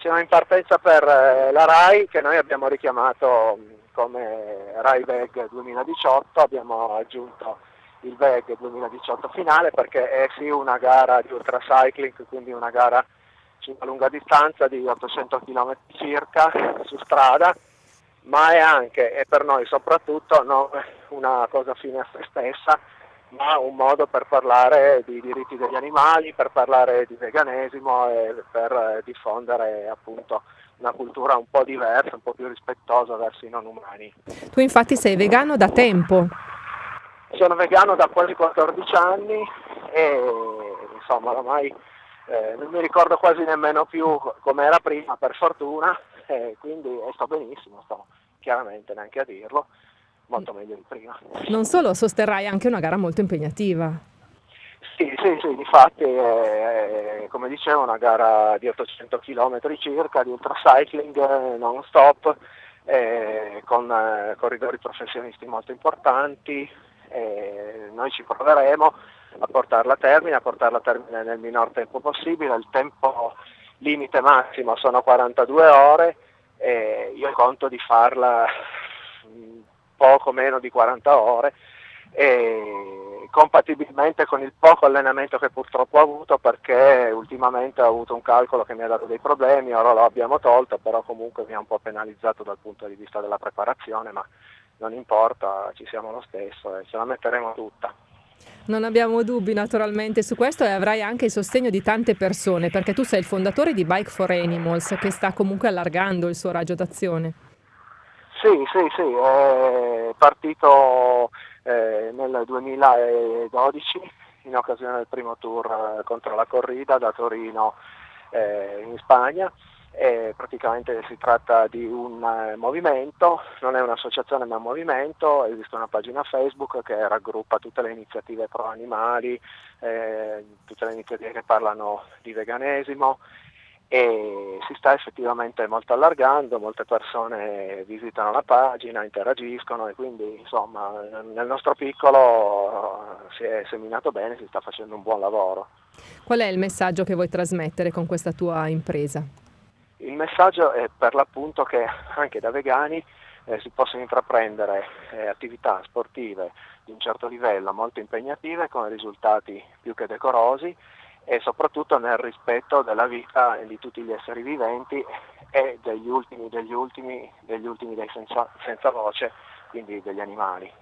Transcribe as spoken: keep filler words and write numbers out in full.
Siamo in partenza per eh, la RAI, che noi abbiamo richiamato mh, come RAI VEG duemiladiciotto, abbiamo aggiunto il VEG duemiladiciotto finale perché è sì una gara di ultracycling, quindi una gara su una lunga distanza di ottocento chilometri circa su strada, ma è anche, e per noi soprattutto, non una cosa fine a se stessa, ma un modo per parlare di diritti degli animali, per parlare di veganesimo e per eh, diffondere appunto una cultura un po' diversa, un po' più rispettosa verso i non umani. Tu infatti sei vegano da tempo. Sono vegano da quasi quattordici anni e insomma ormai eh, non mi ricordo quasi nemmeno più come era prima, per fortuna, e quindi e sto benissimo, sto chiaramente neanche a dirlo, molto meglio di prima. Non solo, sosterrai anche una gara molto impegnativa. Sì, sì, sì, difatti è, è, come dicevo, una gara di ottocento chilometri circa, di ultracycling eh, non stop, eh, con eh, corridori professionisti molto importanti. Eh, noi ci proveremo a portarla a termine, a portarla a termine nel minor tempo possibile. Il tempo limite massimo sono quarantadue ore e io conto di farla mh, poco meno di quaranta ore. E compatibilmente con il poco allenamento che purtroppo ho avuto, perché ultimamente ho avuto un calcolo che mi ha dato dei problemi, ora lo abbiamo tolto, però comunque mi ha un po' penalizzato dal punto di vista della preparazione, ma non importa, ci siamo lo stesso e ce la metteremo tutta. Non abbiamo dubbi naturalmente su questo e avrai anche il sostegno di tante persone, perché tu sei il fondatore di Bike for Animals, che sta comunque allargando il suo raggio d'azione. Sì, sì, sì, è partito eh, nel duemiladodici in occasione del primo tour eh, contro la corrida da Torino eh, in Spagna. E praticamente si tratta di un eh, movimento, non è un'associazione ma un movimento, esiste una pagina Facebook che raggruppa tutte le iniziative pro animali, eh, tutte le iniziative che parlano di veganesimo e si sta effettivamente molto allargando, molte persone visitano la pagina, interagiscono e quindi insomma nel nostro piccolo eh, si è seminato bene, si sta facendo un buon lavoro. Qual è il messaggio che vuoi trasmettere con questa tua impresa? Il messaggio è per l'appunto che anche da vegani eh, si possono intraprendere eh, attività sportive di un certo livello molto impegnative con risultati più che decorosi e soprattutto nel rispetto della vita di tutti gli esseri viventi e degli ultimi degli ultimi degli ultimi dei senza, senza voce, quindi degli animali.